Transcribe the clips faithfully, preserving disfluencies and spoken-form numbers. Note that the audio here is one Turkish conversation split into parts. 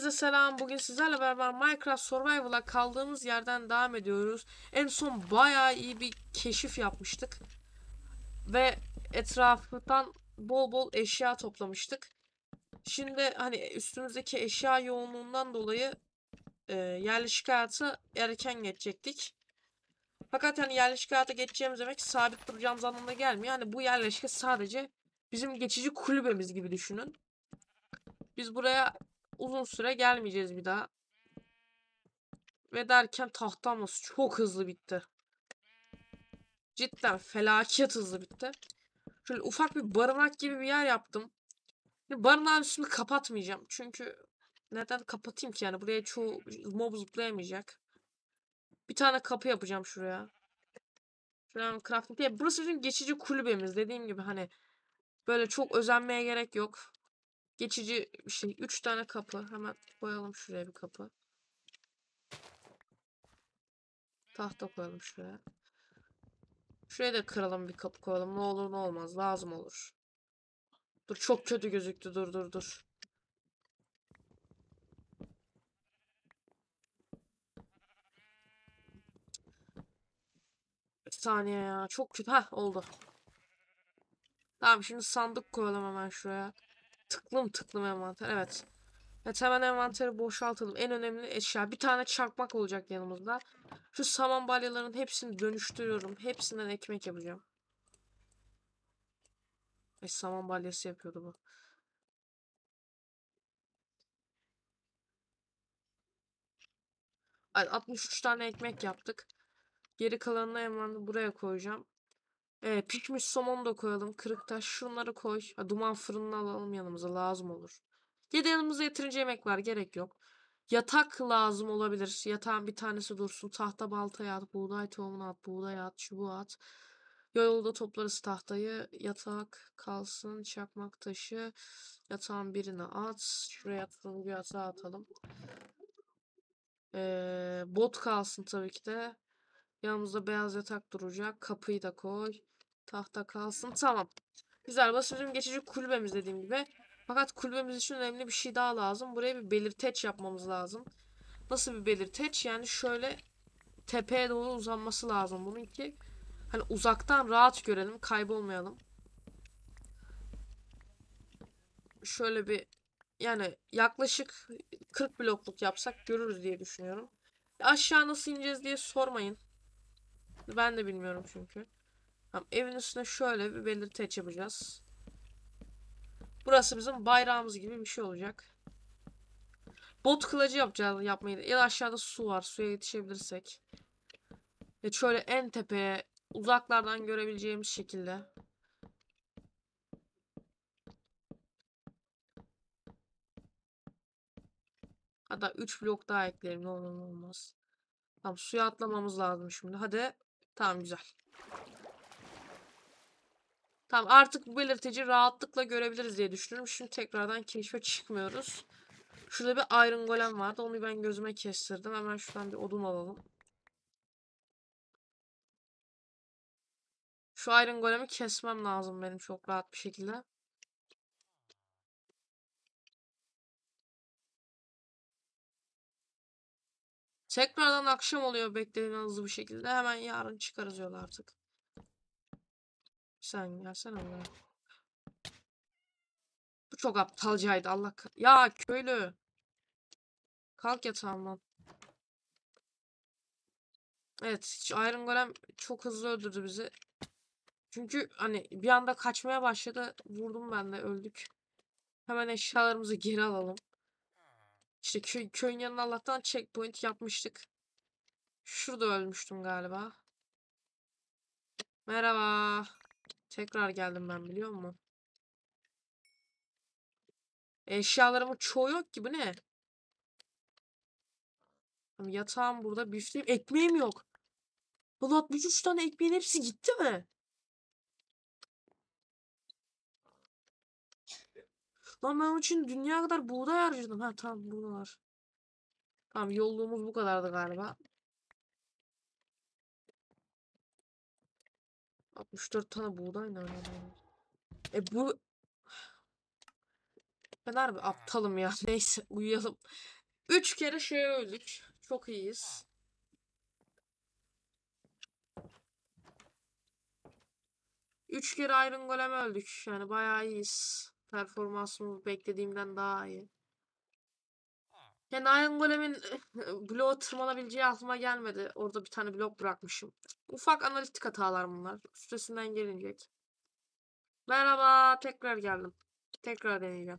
Hepinize selam. Bugün sizlerle beraber Minecraft Survival'a kaldığımız yerden devam ediyoruz. En son bayağı iyi bir keşif yapmıştık. Ve etrafından bol bol eşya toplamıştık. Şimdi hani üstümüzdeki eşya yoğunluğundan dolayı e, yerleşik hayata erken geçecektik. Fakat hani yerleşik hayata geçeceğimiz demek sabit duracağımız anlamına gelmiyor. Hani bu yerleşke sadece bizim geçici kulübemiz gibi düşünün. Biz buraya uzun süre gelmeyeceğiz bir daha. Ve derken tahtamız çok hızlı bitti. Cidden felaket hızlı bitti. Şöyle ufak bir barınak gibi bir yer yaptım. Barınağın üstünü kapatmayacağım. Çünkü neden kapatayım ki yani? Buraya çoğu mob zıplayamayacak. Bir tane kapı yapacağım şuraya. Şuradan crafting diye. Burası bizim geçici kulübemiz. Dediğim gibi hani böyle çok özenmeye gerek yok. Geçici bir şey. Üç tane kapı. Hemen koyalım şuraya bir kapı. Tahta koyalım şuraya. Şuraya da kıralım bir kapı koyalım. Ne olur ne olmaz. Lazım olur. Dur çok kötü gözüktü. Dur dur dur. Bir saniye ya. Çok kötü. Heh oldu. Tamam şimdi sandık koyalım hemen şuraya. Tıklım tıklım envanter. Evet. Evet hemen envanteri boşaltalım. En önemli eşya. Bir tane çakmak olacak yanımızda. Şu saman balyalarının hepsini dönüştürüyorum. Hepsinden ekmek yapacağım. Ay, saman balyası yapıyordu bu. Ay, altmış üç tane ekmek yaptık. Geri kalanını hemen buraya koyacağım. Ee, pişmiş somon da koyalım. Kırık taş şunları koy. Ha, duman fırınını alalım yanımıza lazım olur. Ya da yanımızda yeterince yemek var gerek yok. Yatak lazım olabilir. Yatağın bir tanesi dursun. Tahta baltaya at. Buğday tohumunu at. Buğday at. Çubuğu at. Yolda toplarız tahtayı. Yatak kalsın. Çakmak taşı. Yatağın birine at. Şuraya atalım. Bir yatağa atalım. Ee, bot kalsın tabii ki de. Yanımızda beyaz yatak duracak. Kapıyı da koy. Tahta kalsın. Tamam. Güzel. Burası bizim geçici kulübemiz dediğim gibi. Fakat kulübemiz için önemli bir şey daha lazım. Buraya bir belirteç yapmamız lazım. Nasıl bir belirteç? Yani şöyle tepeye doğru uzanması lazım bunun ki hani uzaktan rahat görelim, kaybolmayalım. Şöyle bir yani yaklaşık kırk blokluk yapsak görürüz diye düşünüyorum. Aşağı nasıl ineceğiz diye sormayın. Ben de bilmiyorum çünkü. Tamam, evin üstüne şöyle bir belirteç yapacağız. Burası bizim bayrağımız gibi bir şey olacak. Bot kılacı yapacağız yapmayı. Ya da aşağıda su var. Suya yetişebilirsek. Ve şöyle en tepeye uzaklardan görebileceğimiz şekilde. Hatta üç blok daha ekleyelim. Ne olur ne olmaz. Tamam suya atlamamız lazım şimdi. Hadi. Tamam güzel. Tamam artık bu belirteci rahatlıkla görebiliriz diye düşünüyorum. Şimdi tekrardan keşfe çıkmıyoruz. Şurada bir Iron Golem vardı. Onu ben gözüme kestirdim. Hemen şuradan bir odun alalım. Şu Iron Golem'i kesmem lazım benim çok rahat bir şekilde. Tekrardan akşam oluyor beklediğinden hızlı bir şekilde. Hemen yarın çıkarız yol artık. Sen gelsene buraya. Bu çok aptalcaydı Allah kah- Ya köylü. Kalk yatağımdan. Evet, hiç Iron Golem çok hızlı öldürdü bizi. Çünkü hani bir anda kaçmaya başladı. Vurdum ben de öldük. Hemen eşyalarımızı geri alalım. İşte köy, köyün yanına Allah'tan checkpoint yapmıştık. Şurada ölmüştüm galiba. Merhaba. Tekrar geldim ben biliyor musun? Eşyalarımın çoğu yok ki bu ne? Tamam, yatağım burada. Büfleyim. Ekmeğim yok. Ulan altmış üç tane ekmeğin hepsi gitti mi? Lan ben onun için dünya kadar buğday harcadım. Ha tamam burada var. Tamam yolluğumuz bu kadardı galiba. altmış dört tane buğday nerede? E bu ben harbi aptalım ya. Neyse uyuyalım. Üç kere şey öldük. Çok iyiyiz. Üç kere Iron Golem öldük. Yani bayağı iyiyiz. Performansımız beklediğimden daha iyi. Yani Iron Golem'in bloğa tırmanabileceği aklıma gelmedi. Orada bir tane blok bırakmışım. Ufak analitik hatalar bunlar. Üstesinden gelinecek. Merhaba, tekrar geldim. Tekrar deneyeceğim.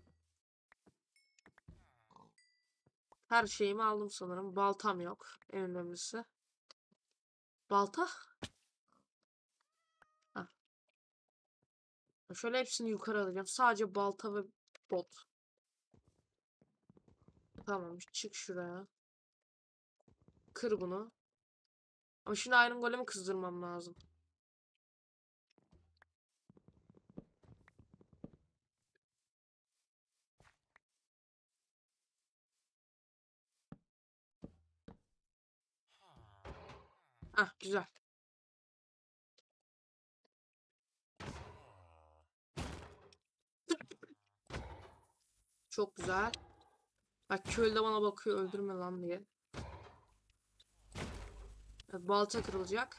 Her şeyimi aldım sanırım. Baltam yok. En önemlisi. Balta? Hah. Şöyle hepsini yukarı alacağım. Sadece balta ve bot. Tamam, çık şuraya. Kır bunu. Ama şimdi Iron Golem'i kızdırmam lazım. Ah, güzel. Çok güzel. Bak köylü de bana bakıyor, öldürme lan diye. Evet, balta kırılacak.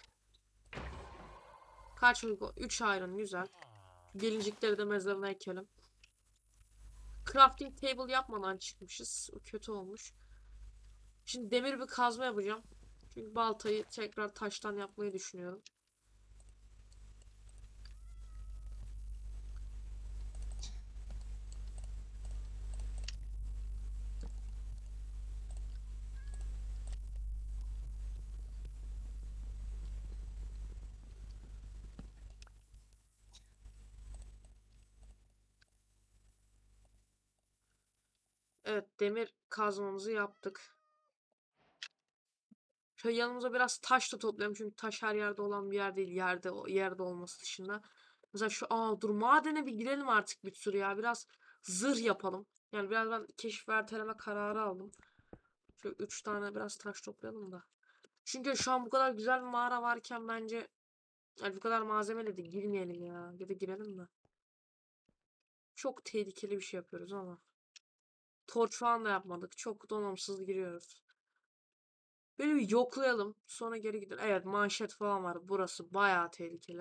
Kaç uygu? üç iron, güzel. Gelincikleri de mezarına ekelim. Crafting table yapmadan çıkmışız. O kötü olmuş. Şimdi demir bir kazma yapacağım. Çünkü baltayı tekrar taştan yapmayı düşünüyorum. Evet, demir kazmamızı yaptık. Şöyle yanımıza biraz taş da toplayalım çünkü taş her yerde olan bir yer değil. Yerde yerde olması dışında. Mesela şu aa dur madene bir girelim artık bir sürü ya. Biraz zırh yapalım. Yani biraz ben keşif ve erteleme kararı aldım. Şu üç tane biraz taş toplayalım da. Çünkü şu an bu kadar güzel bir mağara varken bence yani bu kadar malzemeyle de girmeyelim ya. Ya da girelim mi? Çok tehlikeli bir şey yapıyoruz ama. Torç falan da yapmadık. Çok donanımsız giriyoruz. Böyle bir yoklayalım. Sonra geri gidelim. Evet, manşet falan var. Burası bayağı tehlikeli.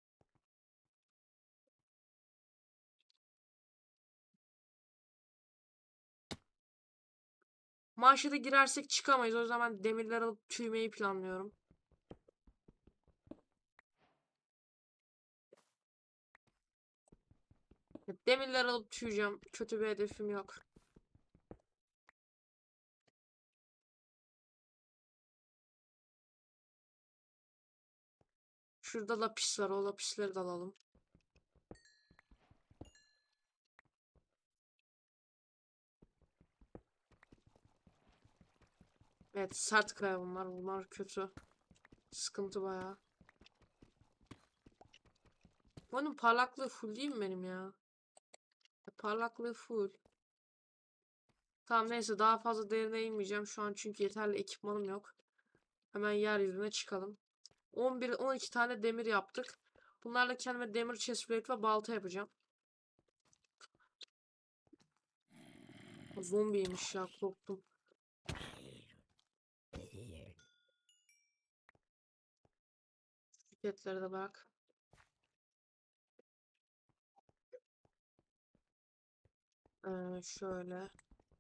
Manşete girersek çıkamayız. O yüzden ben demirler alıp tüymeyi planlıyorum. Demirler alıp tüyeceğim. Kötü bir hedefim yok. Şurada lapis var. O lapisleri de alalım. Evet, sert kaya bunlar. Bunlar kötü. Sıkıntı bayağı. Bunun parlaklığı full değil mi benim ya? E, parlaklığı full. Tamam neyse daha fazla derine inmeyeceğim şu an çünkü yeterli ekipmanım yok. Hemen yeryüzüne çıkalım. on bir on iki tane demir yaptık. Bunlarla kendime demir chestplate ve balta yapacağım. Zombiymiş ya, korktum. Şirketlere de bak. Ee, şöyle.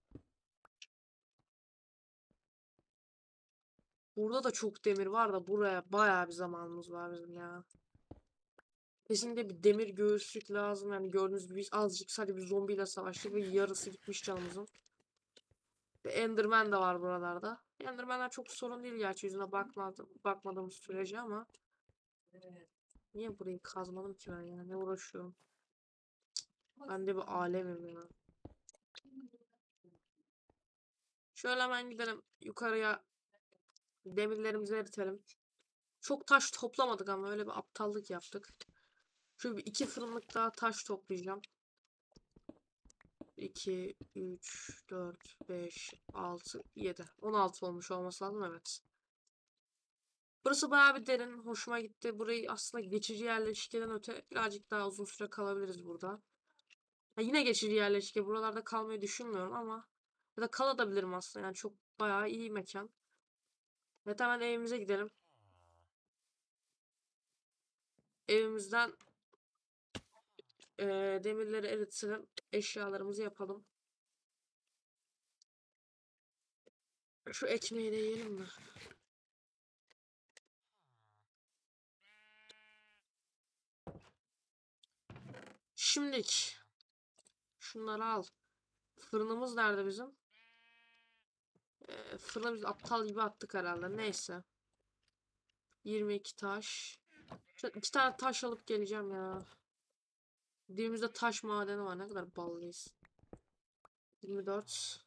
Burada da çok demir var da buraya bayağı bir zamanımız var bizim ya. Kesinlikle bir demir göğüslük lazım. Yani gördüğünüz gibi biz azıcık sadece bir zombiyle savaştık ve yarısı gitmiş canımızın. Ve Enderman de var buralarda. Enderman'ler çok sorun değil gerçi yüzüne bakmadım, bakmadığımız sürece ama. Niye burayı kazmadım ki ben ya? Ne uğraşıyorum? Ben de bir alemim ya. Şöyle hemen gidelim yukarıya, demirlerimizi eritelim. Çok taş toplamadık ama öyle bir aptallık yaptık. Şöyle bir iki fırınlık daha taş toplayacağım. iki, üç, dört, beş, altı, yedi. on altı olmuş olması lazım, evet. Burası bayağı bir derin. Hoşuma gitti. Burayı aslında geçici yerleşkeden öte birazcık daha uzun süre kalabiliriz burada. Ha, yine geçici yerleşke. Buralarda kalmayı düşünmüyorum ama Ya da kalabilirim aslında. Yani çok bayağı iyi mekan. Evet, hemen evimize gidelim. Evimizden eee, demirleri erittirelim. Eşyalarımızı yapalım. Şu ekmeği de yiyelim mi? Şimdilik şunları al. Fırınımız nerede bizim? Ee, fırına biz aptal gibi attık herhalde. Neyse. yirmi iki taş. Şöyle iki tane taş alıp geleceğim ya. Dibimizde taş madeni var. Ne kadar ballıyız. yirmi dört.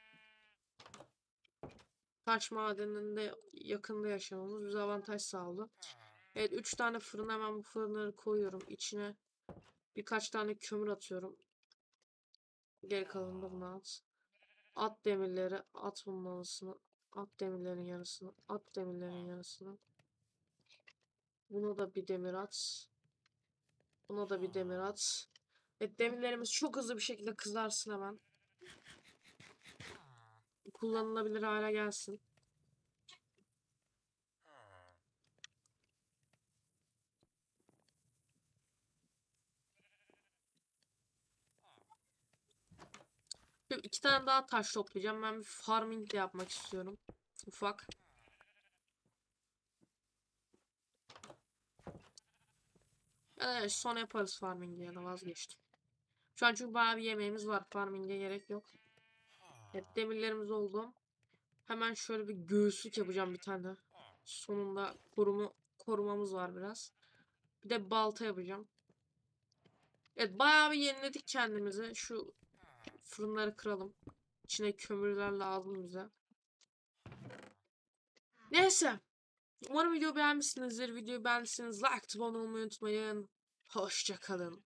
Taş madeninde yakında yaşamamız bize avantaj sağladı. Evet, üç tane fırın, hemen bu fırınları koyuyorum. İçine birkaç tane kömür atıyorum. Geri kalanını da buna at. At demirleri, at bunun arasını. At demirlerin yarısını, at demirlerin yarısını. Buna da bir demir at. Buna da bir demir at. Evet, demirlerimiz çok hızlı bir şekilde kızarsın hemen. Kullanılabilir hale gelsin. Şimdi iki tane daha taş toplayacağım. Ben bir farming de yapmak istiyorum. Ufak. Evet, sonra yaparız farming'i, ya da vazgeçtim. Şu an çünkü bayağı bir yemeğimiz var. Farming'e gerek yok. Evet, demirlerimiz oldu. Hemen şöyle bir göğüslük yapacağım bir tane. Sonunda korumu, korumamız var biraz. Bir de balta yapacağım. Evet, bayağı bir yeniledik kendimizi. Şu fırınları kıralım. İçine kömürler lazım bize. Neyse. Umarım video beğenmişsinizdir. Videoyu beğendiyseniz like atıp abone olmayı unutmayın. Hoşça kalın.